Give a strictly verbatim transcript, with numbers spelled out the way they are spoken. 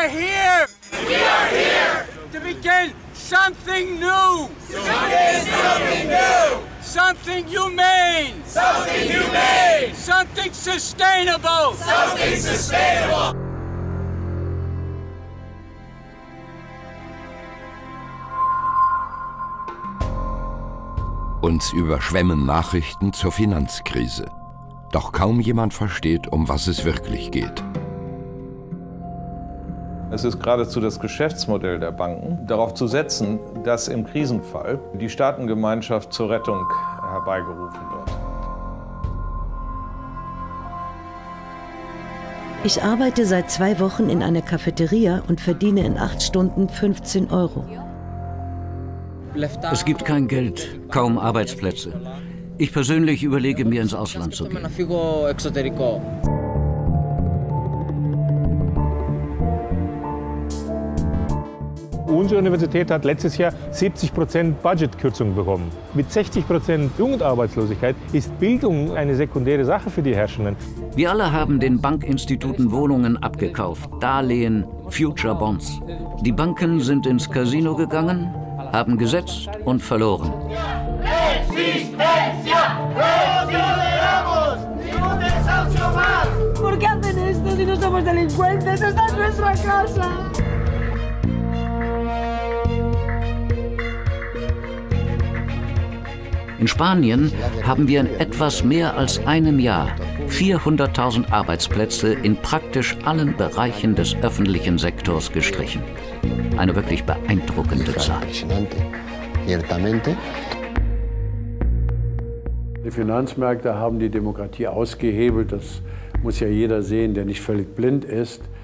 are here! We are here! To begin something new! To begin something new! Something humane! Something humane! Something sustainable! Something sustainable! Uns überschwemmen Nachrichten zur Finanzkrise. Doch kaum jemand versteht, um was es wirklich geht. Es ist geradezu das Geschäftsmodell der Banken, darauf zu setzen, dass im Krisenfall die Staatengemeinschaft zur Rettung herbeigerufen wird. Ich arbeite seit zwei Wochen in einer Cafeteria und verdiene in acht Stunden fünfzehn Euro. Es gibt kein Geld, kaum Arbeitsplätze. Ich persönlich überlege, mir ins Ausland zu gehen. Unsere Universität hat letztes Jahr siebzig Prozent Budgetkürzung bekommen. Mit sechzig Prozent Jugendarbeitslosigkeit ist Bildung eine sekundäre Sache für die Herrschenden. Wir alle haben den Bankinstituten Wohnungen abgekauft, Darlehen, Future Bonds. Die Banken sind ins Casino gegangen, haben gesetzt und verloren. In Spanien haben wir in etwas mehr als einem Jahr vierhunderttausend Arbeitsplätze in praktisch allen Bereichen des öffentlichen Sektors gestrichen. Eine wirklich beeindruckende Zahl. Die Finanzmärkte haben die Demokratie ausgehebelt. Das muss ja jeder sehen, der nicht völlig blind ist.